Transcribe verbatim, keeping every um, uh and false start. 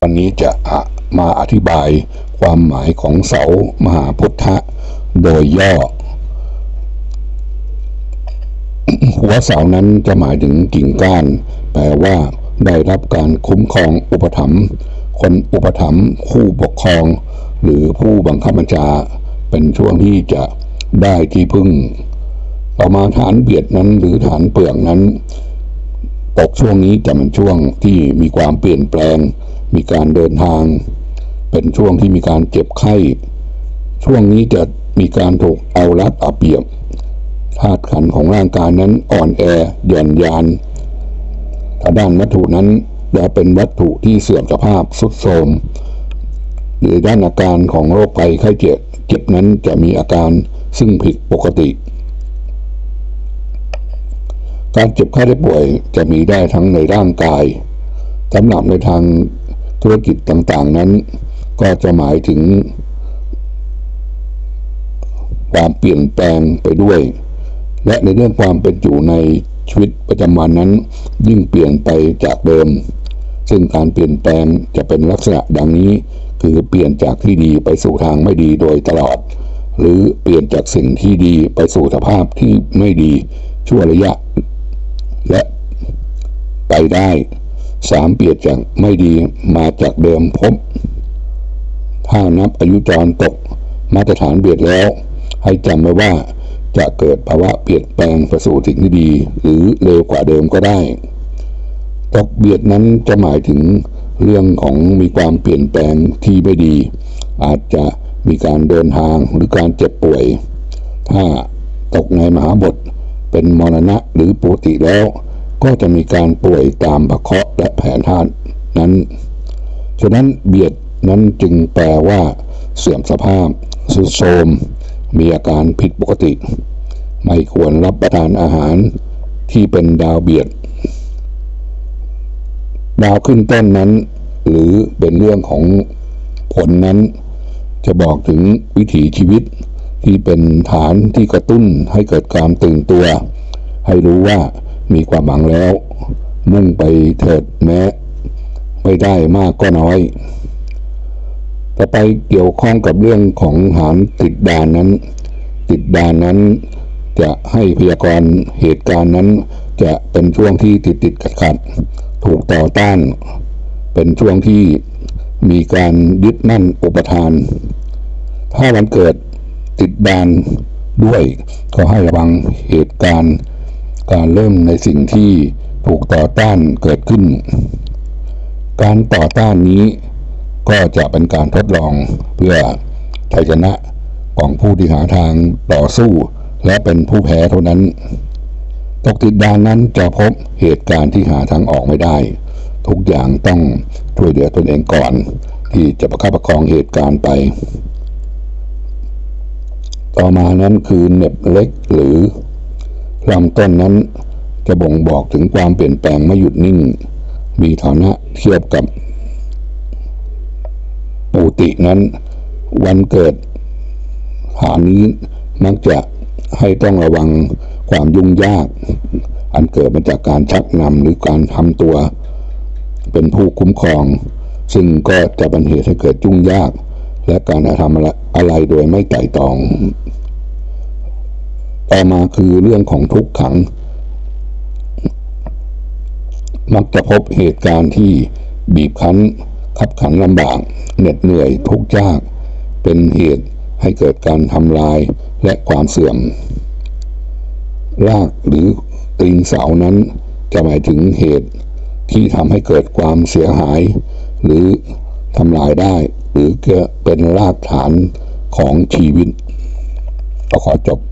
วันนี้จะมาอธิบายความหมายของเสามหาพุทธะโดยย่อ หัวเสานั้นจะหมายถึงกิ่งก้านแปลว่าได้รับการคุ้มครองอุปถัมภ์คนอุปถัมภ์ผู้ปกครองหรือผู้บังคับบัญชาเป็นช่วงที่จะได้ที่พึ่งต่อมาฐานเบียดนั้นหรือฐานเปลือกนั้นตกช่วงนี้จะเป็นช่วงที่มีความเปลี่ยนแปลงมีการเดินทางเป็นช่วงที่มีการเจ็บไข้ช่วงนี้จะมีการถูกเอารัดเอาเปรียบธาตุขันธ์ของร่างกายนั้นอ่อนแอหย่อนยานถ้าด้านวัตถุนั้นจะเป็นวัตถุที่เสื่อมสภาพทรุดโทรมหรือด้านอาการของโรคภัยไข้เจ็บเจ็บนั้นจะมีอาการซึ่งผิดปกติการเจ็บไข้ได้ป่วยจะมีได้ทั้งในร่างกายสำหรับในทางธุรกิจต่างๆนั้นก็จะหมายถึงความเปลี่ยนแปลงไปด้วยและในเรื่องความเป็นอยู่ในชีวิตประจำวันนั้นยิ่งเปลี่ยนไปจากเดิมซึ่งการเปลี่ยนแปลงจะเป็นลักษณะดังนี้คือเปลี่ยนจากที่ดีไปสู่ทางไม่ดีโดยตลอดหรือเปลี่ยนจากสิ่งที่ดีไปสู่สภาพที่ไม่ดีชั่วระยะและไปได้สามเปลี่ยนจากไม่ดีมาจากเดิมพบถ้านับอายุจรตกมาตรฐานเบียดแล้วให้จำไว้ว่าจะเกิดภาวะเปลี่ยนแปลงไปสู่สิ่งที่ดีหรือเร็วกว่าเดิมก็ได้ตกเบียดนั้นจะหมายถึงเรื่องของมีความเปลี่ยนแปลงที่ไม่ดีอาจจะมีการเดินทางหรือการเจ็บป่วยถ้าตกในมหาบทเป็นมรณะหรือปกติแล้วก็จะมีการป่วยตามพระเคราะห์และแผนธาตุนั้นฉะนั้นเบียดนั้นจึงแปลว่าเสื่อมสภาพทรุดโทรมมีอาการผิดปกติไม่ควรรับประทานอาหารที่เป็นดาวเบียดดาวขึ้นต้นนั้นหรือเป็นเรื่องของผลนั้นจะบอกถึงวิถีชีวิตที่เป็นฐานที่กระตุ้นให้เกิดการตื่นตัวให้รู้ว่ามีความหวังแล้วมุ่งไปเถิดแม้ไม่ได้มากก็น้อยต่อไปเกี่ยวข้องกับเรื่องของฐานติดดานนั้นติดดานนั้นจะให้พยากรณ์เหตุการณ์นั้นจะเป็นช่วงที่ติดติดขัดขัดถูกต่อต้านเป็นช่วงที่มีการยึดมั่นอุปทานถ้าวันเกิดติดดานด้วยก็ให้ระวังเหตุการณ์การเริ่มในสิ่งที่ถูกต่อต้านเกิดขึ้นการต่อต้านนี้ก็จะเป็นการทดลองเพื่อชัยชนะของผู้ที่หาทางต่อสู้และเป็นผู้แพ้เท่านั้นตกติดดานนั้นจะพบเหตุการณ์ที่หาทางออกไม่ได้ทุกอย่างต้องช่วยเหลือตนเองก่อนที่จะประคับประคองเหตุการณ์ไปต่อมานั้นคือเหน็บเล็กหรือลำต้นนั้นจะบ่งบอกถึงความเปลี่ยนแปลงไม่หยุดนิ่งมีฐานะเทียบกับปุตินั้นวันเกิดฐานนี้มักจะให้ต้องระวังความยุ่งยากอันเกิดมาจากการชักนำหรือการทำตัวเป็นผู้คุ้มครองซึ่งก็จะเป็นเหตุให้เกิดยุ่งยากและการทำอะไรโดยไม่ไตร่ตรองต่อมาคือเรื่องของทุกขังมักจะพบเหตุการณ์ที่บีบคั้นขับขันลำบากเหน็ดเหนื่อยทุกข์ยากเป็นเหตุให้เกิดการทำลายและความเสื่อมรากหรือตีนเสานั้นจะหมายถึงเหตุที่ทำให้เกิดความเสียหายหรือทำลายได้หรือเป็นรากฐานของชีวิตก็ขอจบ